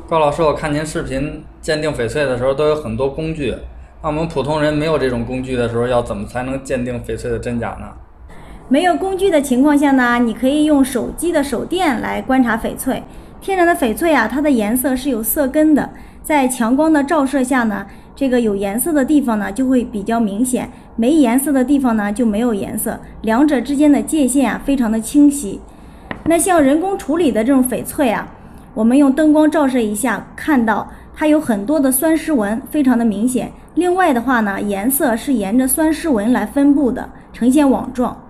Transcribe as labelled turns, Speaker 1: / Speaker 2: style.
Speaker 1: 高老师，我看您视频鉴定翡翠的时候都有很多工具，那我们普通人没有这种工具的时候，要怎么才能鉴定翡翠的真假呢？
Speaker 2: 没有工具的情况下呢，你可以用手机的手电来观察翡翠。天然的翡翠啊，它的颜色是有色根的，在强光的照射下呢，这个有颜色的地方呢就会比较明显，没颜色的地方呢就没有颜色，两者之间的界限啊非常的清晰。那像人工处理的这种翡翠啊，我们用灯光照射一下，看到它有很多的酸湿纹，非常的明显。另外的话呢，颜色是沿着酸湿纹来分布的，呈现网状。